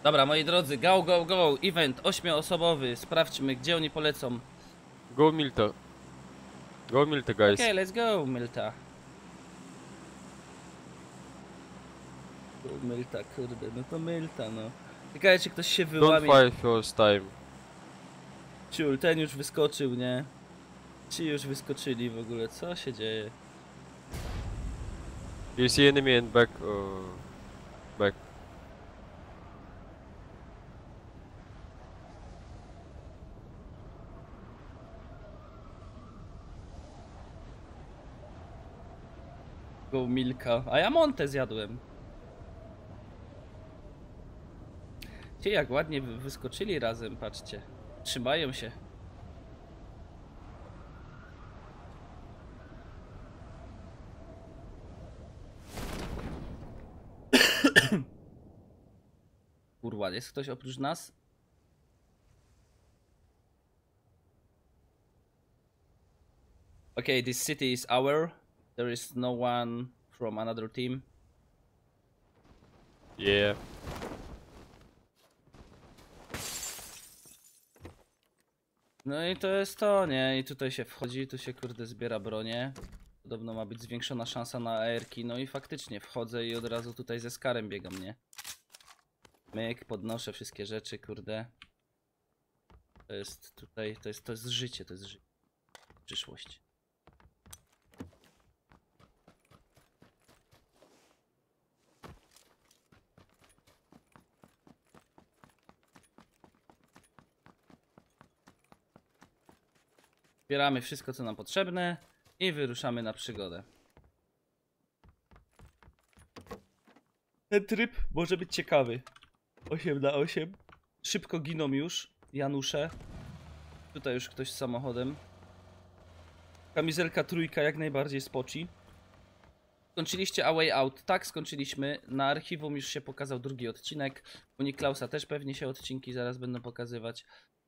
Dobra, moi drodzy, go, go, go, event 8-osobowy, sprawdźmy, gdzie oni polecą. Go Milta. Go Milta, guys. Okej, let's go, Milta. Go, Milta, kurde, no to Milta, no. Ciekawe, czy ktoś się Don't wyłamie. fight first time. Ciul, ten już wyskoczył, nie? Ci już wyskoczyli w ogóle, co się dzieje? You see enemy in back. Back. Go, Milka. A ja Montę zjadłem. Ci jak ładnie wyskoczyli razem, patrzcie. Trzymają się. Kurwa, jest ktoś oprócz nas? Okay, this city is our. There is no one from another team. Yeah. No i to jest to, nie? I tutaj się wchodzi, tu się kurde zbiera bronię. Podobno ma być zwiększona szansa na AR-ki, no i faktycznie wchodzę i od razu tutaj ze Skarem biegam, nie? Myk, podnoszę wszystkie rzeczy, kurde. To jest tutaj, to jest życie, to jest życie. Przyszłość. Zbieramy wszystko, co nam potrzebne i wyruszamy na przygodę. Ten tryb może być ciekawy. 8 na 8. Szybko giną już Janusze. Tutaj już ktoś z samochodem. Kamizelka trójka jak najbardziej spoci. Skończyliście A Way Out? Tak, skończyliśmy. Na archiwum już się pokazał drugi odcinek. U Niklausa też pewnie się odcinki zaraz będą pokazywać.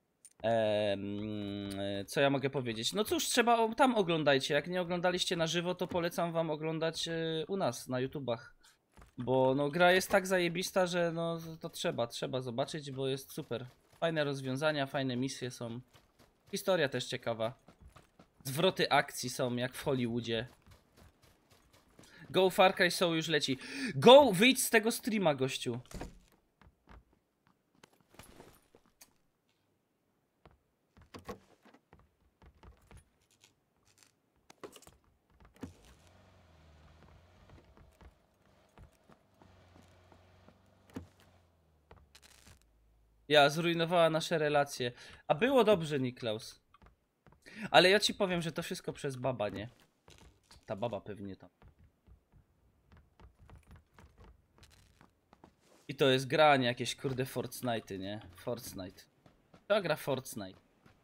Co ja mogę powiedzieć? No cóż, trzeba tam oglądajcie. Jak nie oglądaliście na żywo, to polecam wam oglądać u nas na YouTubach. Bo no gra jest tak zajebista, że no to trzeba zobaczyć, bo jest super. Fajne rozwiązania, fajne misje są. Historia też ciekawa. Zwroty akcji są jak w Hollywoodzie. Go Far Cry Soul już leci. Go, wyjdź z tego streama, gościu. Ja, zrujnowała nasze relacje. A było dobrze, Niklaus. Ale ja ci powiem, że to wszystko przez baba, nie? Ta baba pewnie tam. I to jest gra, nie jakieś kurde Fortnite'y, nie? Fortnite. To gra Fortnite.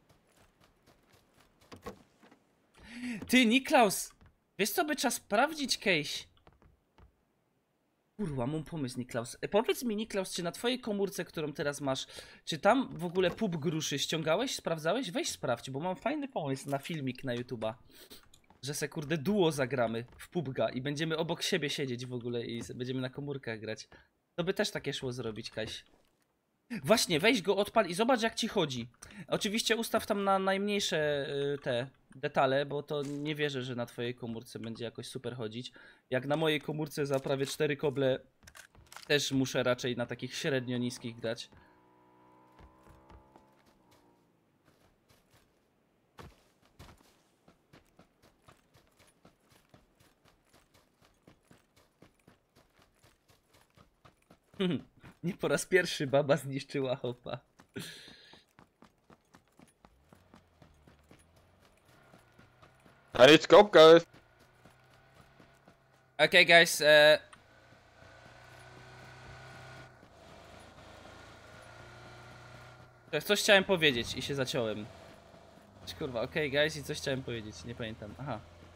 Ty, Niklaus! Wiesz co by trzeba sprawdzić, Case? Kurwa, mam pomysł, Niklaus. Powiedz mi, Niklaus, czy na twojej komórce, którą teraz masz, czy tam w ogóle PUB Gruszy ściągałeś, sprawdzałeś? Weź sprawdź, bo mam fajny pomysł na filmik na YouTube'a. Że se kurde duo zagramy w PUBG'a i będziemy obok siebie siedzieć w ogóle i będziemy na komórkach grać. To by też takie szło zrobić, Kaś. Właśnie, weź go, odpal i zobacz jak ci chodzi. Oczywiście ustaw tam na najmniejsze te detale, bo to nie wierzę, że na twojej komórce będzie jakoś super chodzić. Jak na mojej komórce za prawie 4 koble też muszę raczej na takich średnio niskich grać. Nie po raz pierwszy baba zniszczyła hopa. I need scope, guys. Okay, guys, coś chciałem powiedzieć i się zaciąłem. Kurwa, okay, guys, i coś chciałem powiedzieć, nie pamiętam. Aha.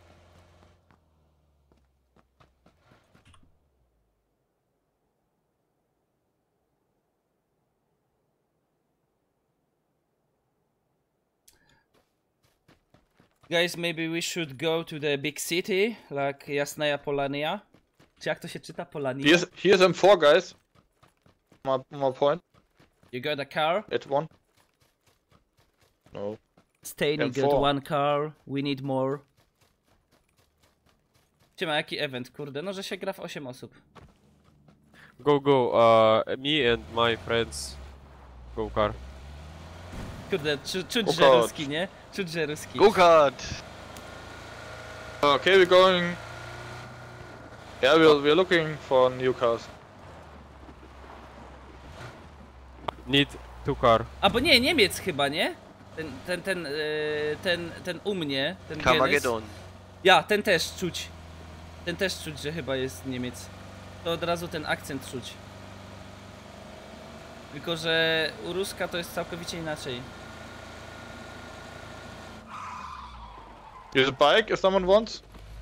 Guys, maybe we should go to the big city, like Jasnaya Polania. Czy jak to się czyta? Polania? Here's M4, guys. My point. You got a car? Hit one. No. Staining got M4. one car, we need more. Siema, jaki event, kurde? No, że się gra w 8 osób. Go, go. Me and my friends. Go car. Kurde, czuć, O że God. ruski, nie? Czuć, że ruski. Go kart. Okay, we're going. Yeah, we're looking for new cars. Need 2 car. Albo nie, Niemiec chyba, nie? Ten u mnie, ten Genys. Carmageddon. Ja, ten też czuć. Ten też czuć, że chyba jest Niemiec. To od razu ten akcent czuć. Tylko, że u Ruska to jest całkowicie inaczej. Here's a bike if someone wants.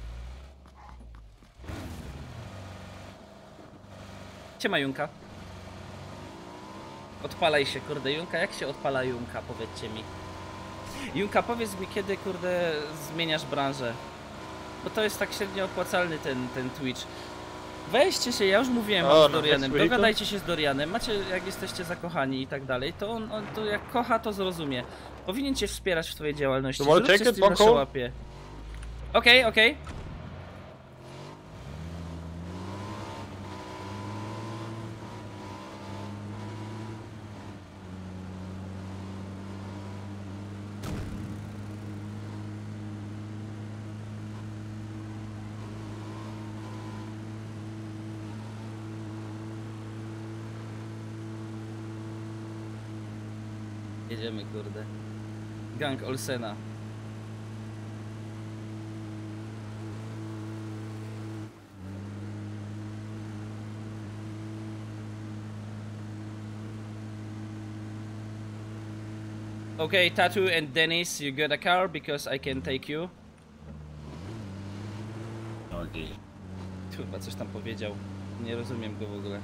Siema Junka. Odpalaj się, kurde, Junka. Jak się odpala Junka? Powiedzcie mi. Junka, powiedz mi, kiedy, kurde, zmieniasz branżę? Bo to jest tak średnio opłacalny ten Twitch. Weźcie się, ja już mówiłem wam O, z no, Dorianem, next week. dogadajcie się z Dorianem, macie, jak jesteście zakochani i tak dalej, to on to jak kocha, to zrozumie. Powinien cię wspierać w twojej działalności, To może zróbcie take it, stream na Bronco? łapie. Okej, okej. Jedziemy, kurde. Gang Olsena. Okay, Tattoo and Dennis, you got a car because I can take you. Okay. Kurwa, coś tam powiedział. Nie rozumiem go w ogóle.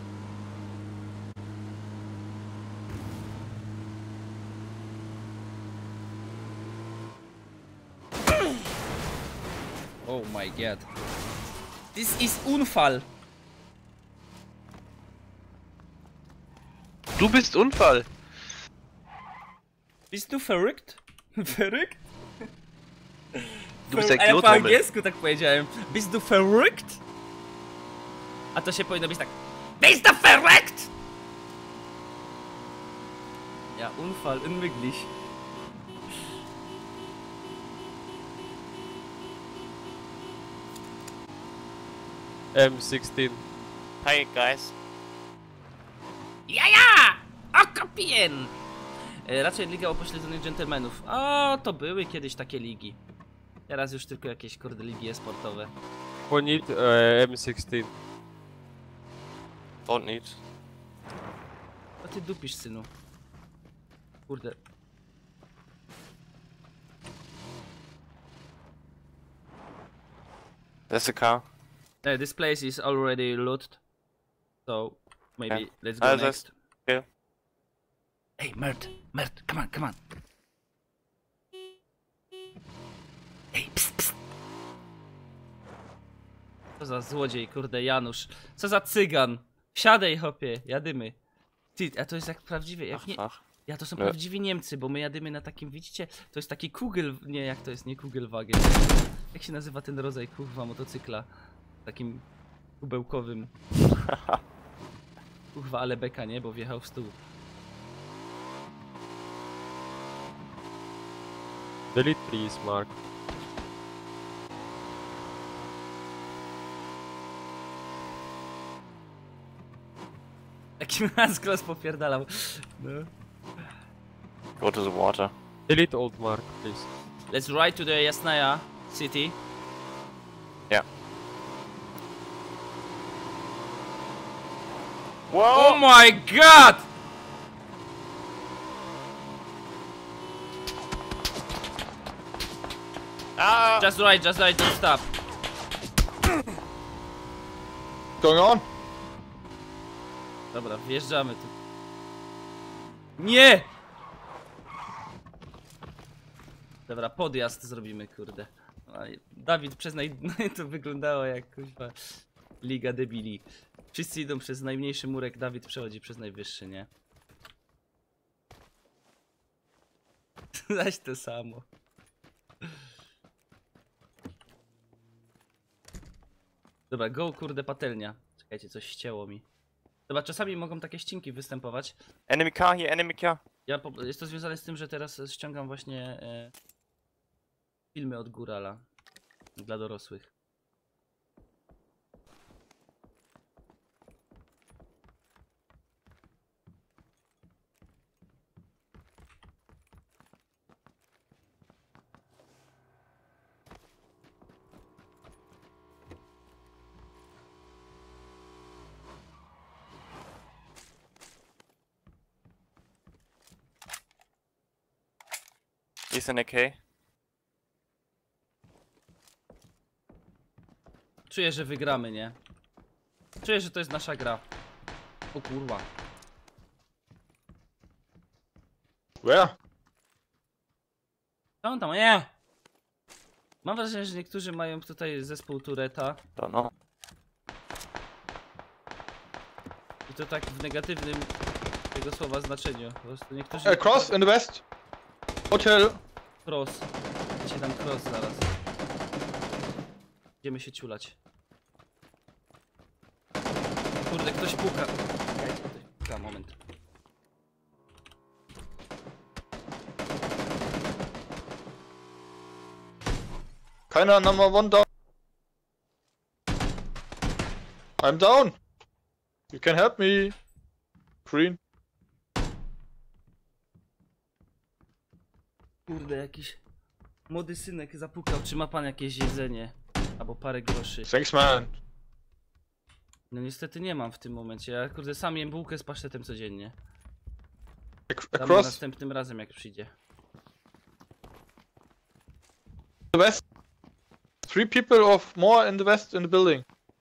Oh my god. This is Unfall. Du bist Unfall. Bist du verrückt? Verrückt? Du bist der A ja po Klotrummel. angielsku tak powiedziałem. Bist du verrückt? A to się powinno być tak. Bist du verrückt? Ja, Unfall, unmöglich. M16. Hi guys. Ja, ja! Okopien! Raczej Liga Upośledzonych Dżentelmenów. O, to były kiedyś takie ligi. Teraz już tylko jakieś kurde ligi e-sportowe. Who need M16? Don't need. Co ty dupisz, synu? Kurde. There's a car. This place is already looted. So, maybe Yeah. let's go That's- next. okay. Hey, Mert, come on, come on. Hey, psst, psst. Co za złodziej, kurde, Janusz. Co za cygan. Wsiadaj, hopie, jadymy. Ty, a to jest jak prawdziwie, jak nie... Ach. Ja to są Nie. prawdziwi Niemcy, bo my jadymy na takim, widzicie? To jest taki Kugel... Nie, jak to jest? Nie Kugelwagen. Jak się nazywa ten rodzaj, kurwa, motocykla? Takim kubełkowym. Kurwa, ale beka, nie? Bo wjechał w stół. Delete please, Mark. Jaki Maskros popierdalał. No. Go to the water. Delete old Mark, please. Let's ride to the Jasnaya city. Yeah. Oh my god! Ah! Just ride, don't stop. Going on? Dobra, wjeżdżamy tu. Nie! Dobra, podjazd zrobimy, kurde. Aj, Dawid, przyznaj, no i to wyglądało jak kuźwa Liga Debili. Wszyscy idą przez najmniejszy murek, Dawid przechodzi przez najwyższy, nie? Zaś to samo. Dobra, go kurde patelnia. Czekajcie, coś ścięło mi. Dobra, czasami mogą takie ścinki występować. Enemy car here, enemy car. Jest to związane z tym, że teraz ściągam właśnie filmy od Górala dla dorosłych. He's an AK. Czuję, że wygramy, nie? Czuję, że to jest nasza gra. O kurwa. Where? Co on tam? Nie! Mam wrażenie, że niektórzy mają tutaj zespół Tureta. Don't know. I to tak w negatywnym tego słowa znaczeniu. Po prostu niektórzy... Cross in the west. Hotel. Cross. Cię tam cross zaraz. Idziemy się ciulać. Kurde, ktoś puka. Czekajcie, ktoś puka, moment. Keiner number 1 down. I'm down. You can help me. Green. Kurde, jakiś młody synek zapukał, czy ma pan jakieś jedzenie? Albo parę groszy. Thanks, man. No niestety nie mam w tym momencie. Ja kurde sam jem bułkę z pasztetem codziennie. Dam Across następnym razem jak przyjdzie. the west. 3 people or more in the west in the building.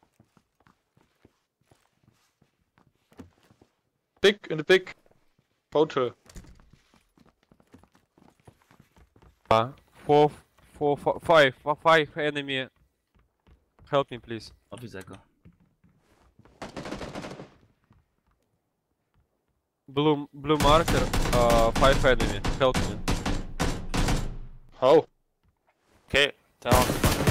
In the big hotel. Five enemy. Help me, please. O, widzę go. Blue marker. 5 enemy. Help me. How? Okay, down.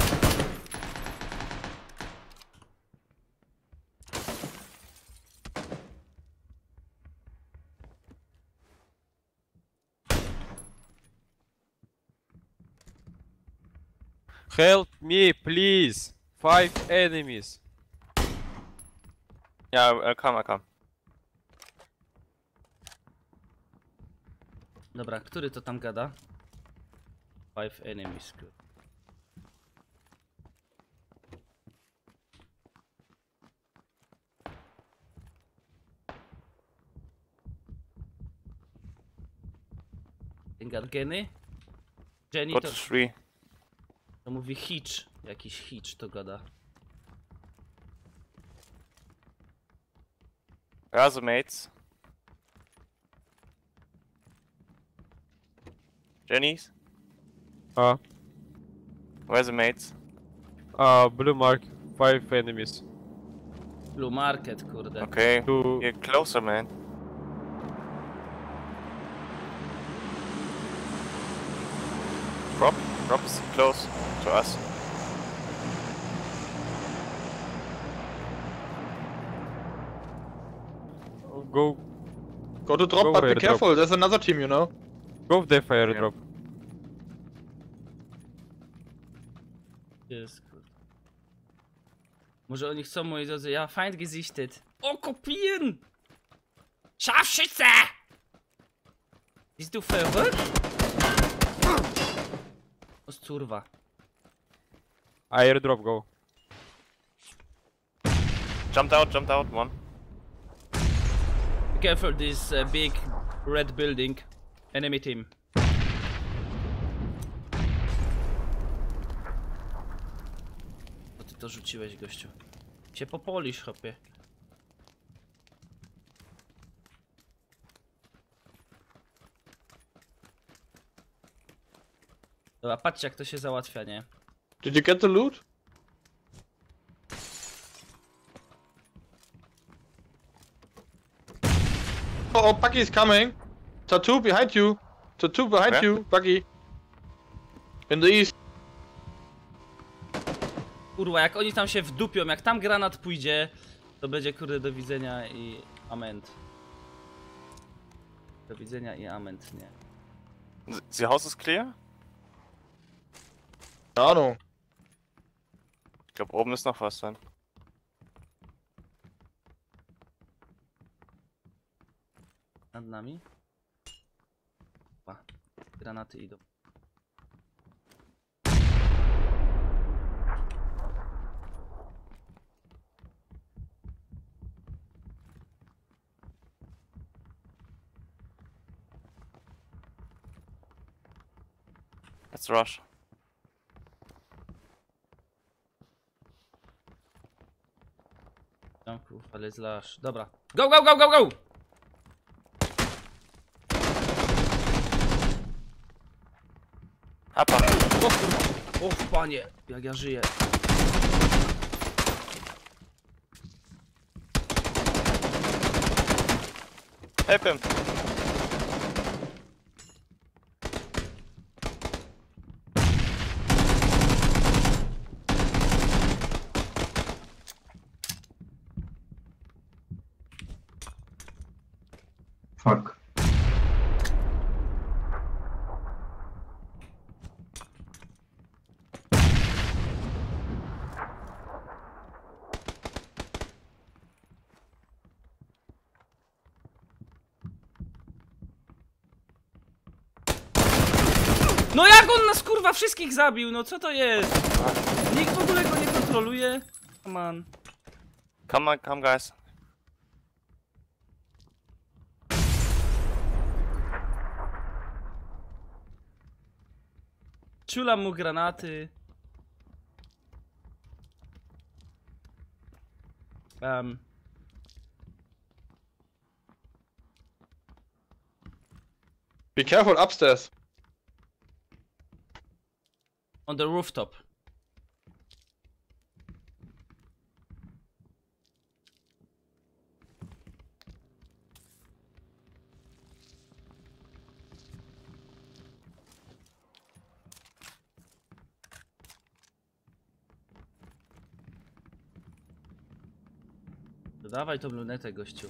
Help me, please. 5 enemies. Yeah, I'll come. Dobra, który to tam gada? 5 enemies. Ten gada Geny? Jenny Go to, to 3. to mówi Hitch. Jakiś Hitch to gada. Where are the mates? Jenny's? Where are the mates? Blue mark. 5 enemies. Blue Market, kurde. Okay, Two. get closer, man. Drop is close to us. Go Go to drop, Go but be airdrop. careful. There's another team, you know. with the fire drop. Jest, kurde. Może oni chcą, moi drodzy, ja Feind gesichtet. O, kopieren! Scharfschütze! Bist du verrückt? O, curwa. Airdrop go. Jumped out, one. Be careful, this big red building. Enemy team. Co ty to rzuciłeś, gościu? Się popolisz, chłopie. Dobra, patrzcie jak to się załatwia, nie? Did you get the loot? Oh, Bucky is coming. Tattoo behind you. Two behind Where? you, buggy. In the east. Kurwa, jak oni tam się wdupią, jak tam granat pójdzie, to będzie kurde do widzenia i ament. Do widzenia i ament, nie. The house is clear? Keine Ahnung. Ich glaube, oben ist noch was dann. Nad nami. Granaty idą. Let's rush. No kurwa, ale zlasz. Dobra. Go, go, go, go, go! Upper. O kurwa. O panie, jak ja żyję. Help him. Fuck. No jak on nas kurwa wszystkich zabił, no co to jest? Nikt w ogóle go nie kontroluje. Come on. Come on, come guys. Ciulam mu granaty. Be careful upstairs. On the rooftop. Dawaj tą lunetę, gościu.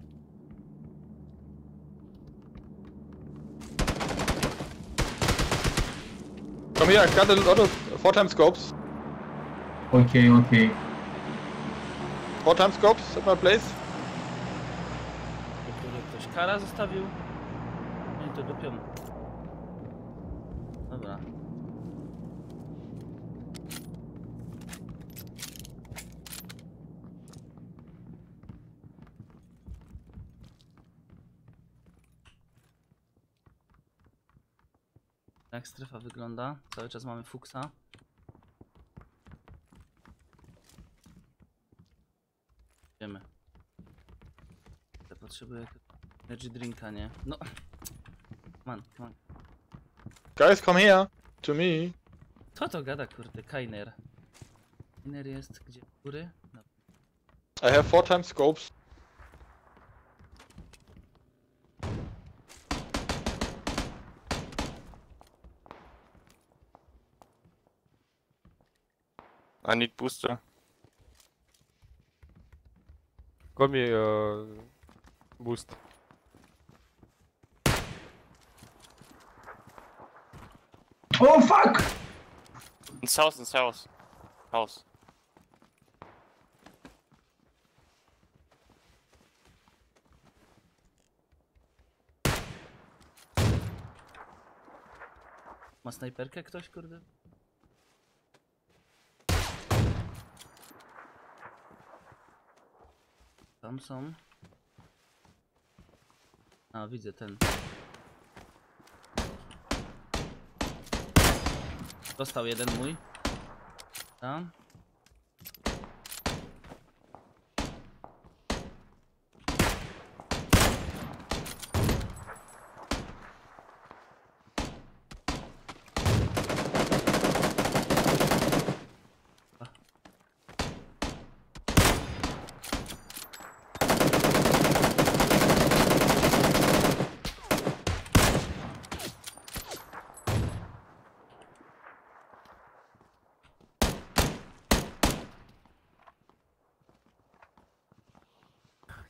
Come here, I got a lot of 4x scopes. Okay, okay. 4x scopes at my place. Który ktoś kara zostawił? Nie, to dupią. Dobra. Jak strefa wygląda? Cały czas mamy fuksa. Wiemy. Ja potrzebuję energy drinka, nie? No. Come on. Guys, come here. To me. Co to gada, kurde? Kainer. Kainer jest gdzie? U góry? No. I have 4x scopes. I need booster. Got me boost. Oh fuck! In south. House. Ma snajperkę ktoś, kurde? Tam są. A, widzę ten. Dostał jeden mój. Tam.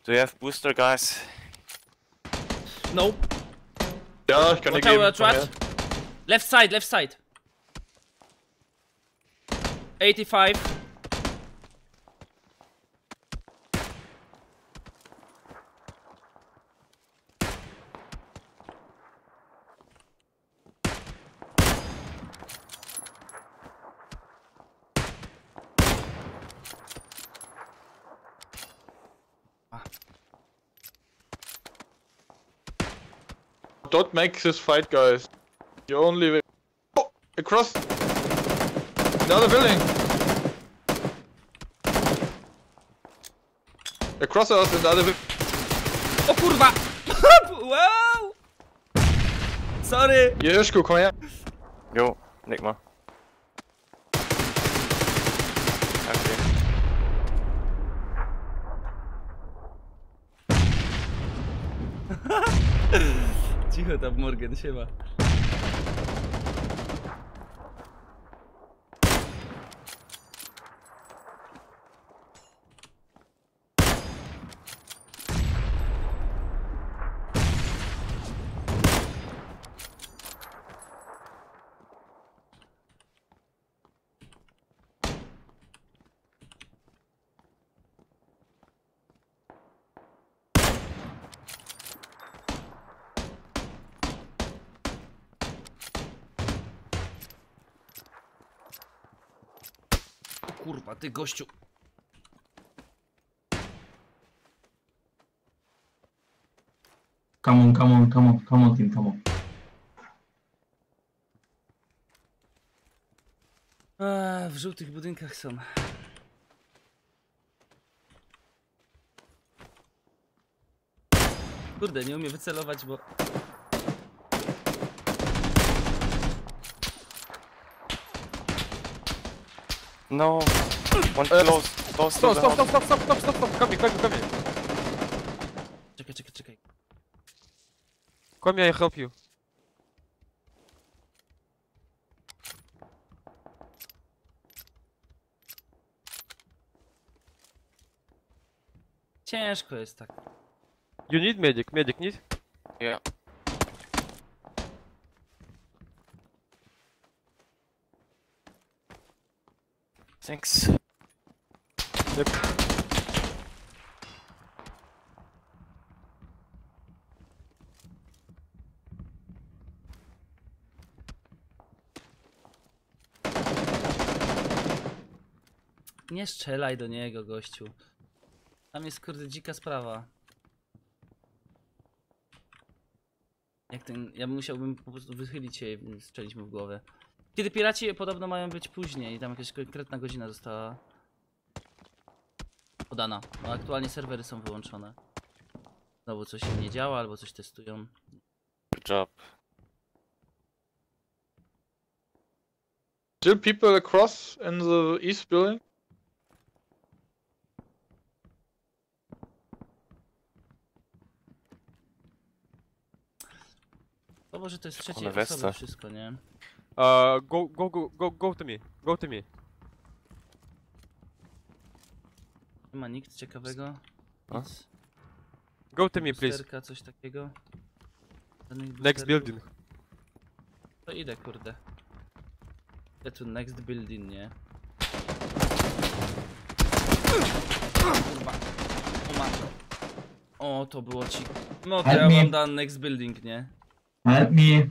Do you have booster, guys? No. Ja, ich kann dir Watch out, geben. watch Komm her. out. Left side, left side. 85. Don't make this fight, guys. You only... Oh, across! The other building! Across us in the other building. O kurwa! Wow! Sorry! Jerzku, komm her. Jo, nick mal. Okay. Cicho tam, Morgan, siema. Kurwa, ty gościu. Come on, come on, come on, come on, team, come on. W żółtych budynkach są. Kurde, nie umiem wycelować, bo... No. One close. Close to Stop, the stop, house. stop, stop, stop, stop, stop. Come here, come here, come here. Czekaj, czekaj, czekaj. Come here, I help you. Ciężko jest tak. You need medic, medic need? Yeah. Thanks. Yep. Nie strzelaj do niego, gościu. Tam jest kurde dzika sprawa. Jak ten... Ja musiałbym po prostu wychylić się i strzelić mu w głowę. Kiedy piraci podobno mają być później, tam jakaś konkretna godzina została podana. No aktualnie serwery są wyłączone. Znowu coś im nie działa, albo coś testują. Good job. Still people across in the east building? To może to jest trzeciej One osoby westa. wszystko, nie? Go to me. Go to me. Nie ma nikt ciekawego. A? Nic. Go to me, please. Boosterka, coś takiego. Żadnych Next boosterków. building. To idę, kurde. Idę tu next building, nie? Kurwa. O matko. O, to było ci... No to Help ja me. wam dam next building, nie? Help me.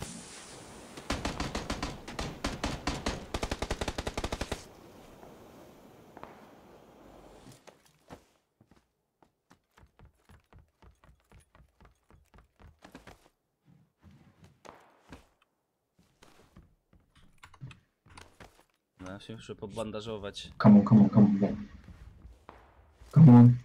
No, ja się muszę pobandażować. Come on, come on, come on. Come on.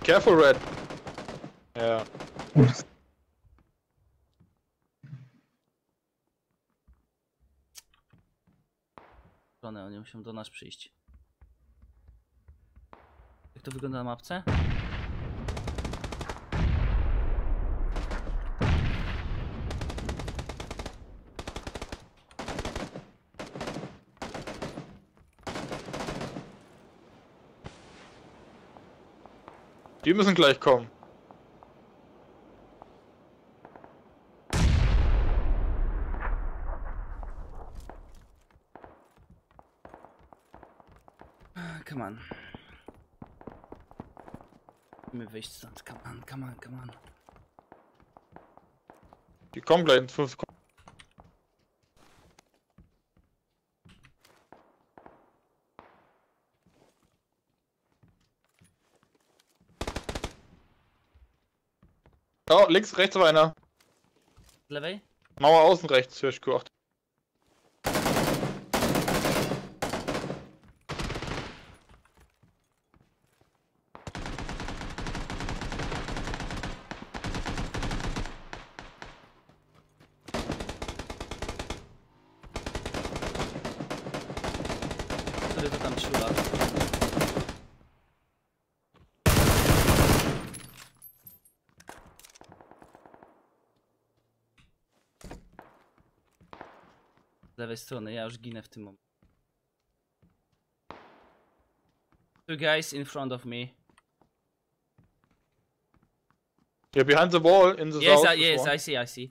Careful, Red. Yeah. Ups. Oni muszą do nas przyjść. Jak to wygląda na mapce? Die müssen gleich kommen. Come on. Musimy wyjść stąd. Come on, come on, come on. Die kommen gleich in 5 Sekunden. Oh, links, rechts war einer. Z lewej? Mauer außen rechts, Hirschkuh. Ach, Który to tam czula? Z lewej strony, ja już ginę w tym momencie. Two guys in front of me. yeah, behind the wall in the Yes, south. yes, is one. I see, I see.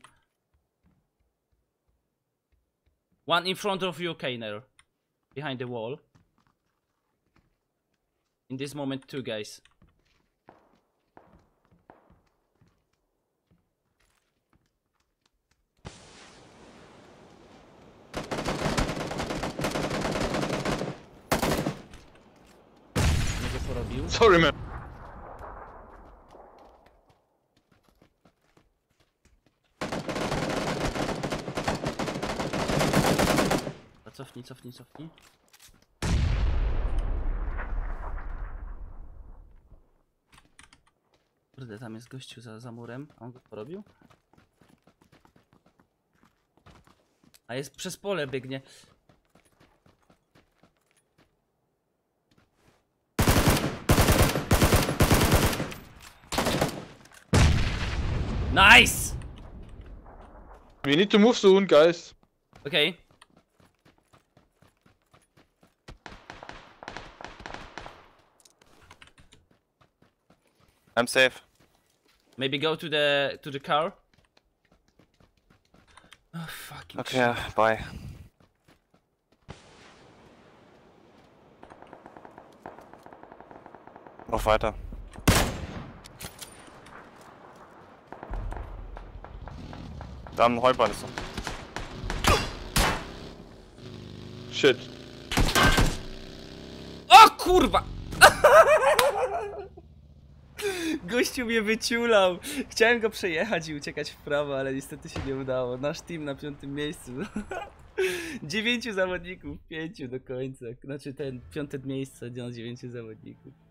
One in front of you, Kainer. Behind the wall. In this moment, two guys. Nie go porobił. Sorry, man. A cofnij, cofnij, cofnij. Kurde, tam jest gościu za murem. A on go porobił? A jest przez pole biegnie. Nice! We need to move soon, guys. Okay. I'm safe. Maybe go to the car. Oh fucking Okay, shit. bye. Noch weiter. Da am Heuballen ist er. Shit. O kurwa! Gościu mnie wyciulał. Chciałem go przejechać i uciekać w prawo, ale niestety się nie udało. Nasz team na 5. miejscu. 9 zawodników, 5 do końca. Znaczy ten 5. miejsce na 9 zawodników.